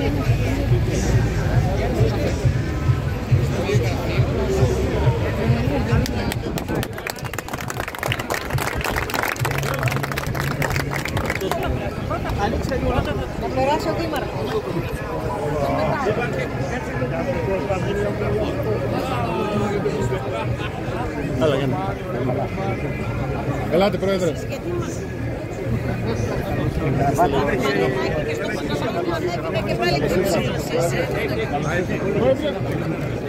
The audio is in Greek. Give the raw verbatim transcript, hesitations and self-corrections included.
Να περάσει ο δήμαρχος. Έλα, Γιάννη. Ελάτε, Πρόεδρε. Και πάλι